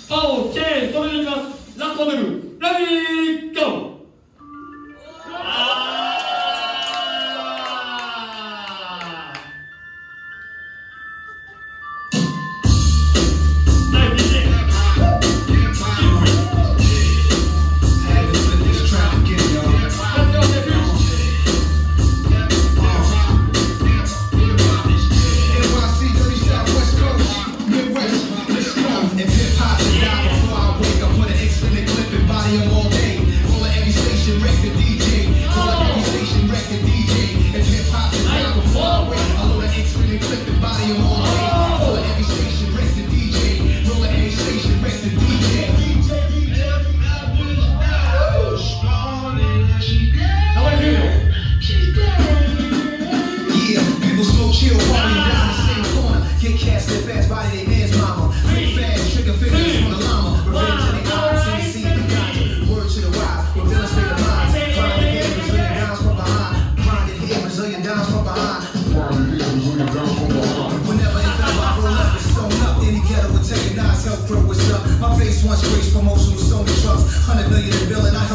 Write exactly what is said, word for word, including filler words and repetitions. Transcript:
OK、それでいきます。ラストバトル、レディーゴー。 My face once graced promotional Sony trucks, hundred million in bill and I